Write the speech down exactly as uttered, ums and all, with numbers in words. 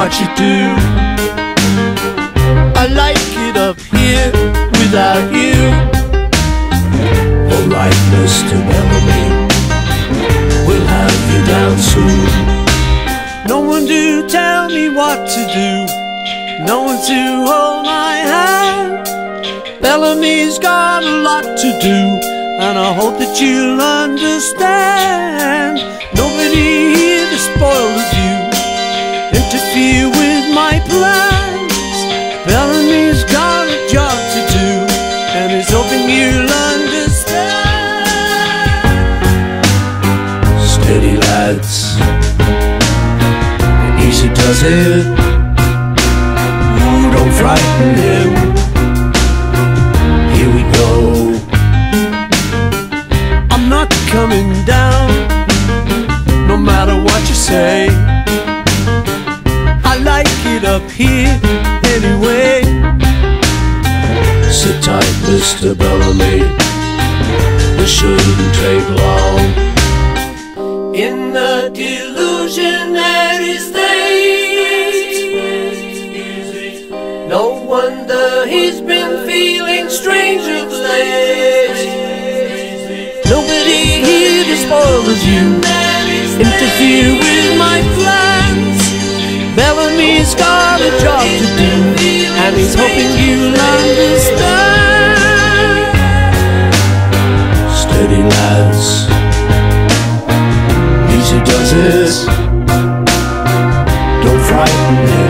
what you do. I like it up here without you. Alright, Mister Bellamy, we'll have you down soon. No one to tell me what to do, no one to hold my hand. Bellamy's got a lot to do, and I hope that you'll understand. Nobody here to spoil the view, interfere with my plans. Bellamy's got a job to do, and he's hoping you'll understand. Steady, lads, easy does it. Ooh, don't frighten him. Here we go. I'm not coming down, no matter what you say. I like it up here anyway. Sit tight, Mister Bellamy, this shouldn't take long. In the delusion that is late, no wonder he's been feeling strange of late. Nobody here to spoil the view, interfere with my plans. Bellamy's got a job to do, and he's hoping you'll understand. Steady, lads, easy does it. Don't frighten him.